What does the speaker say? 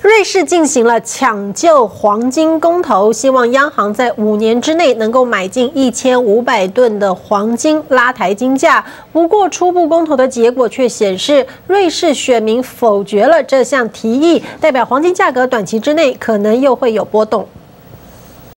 瑞士进行了抢救黄金公投，希望央行在5年之内能够买进1500吨的黄金，拉抬金价。不过，初步公投的结果却显示，瑞士选民否决了这项提议，代表黄金价格短期之内可能又会有波动。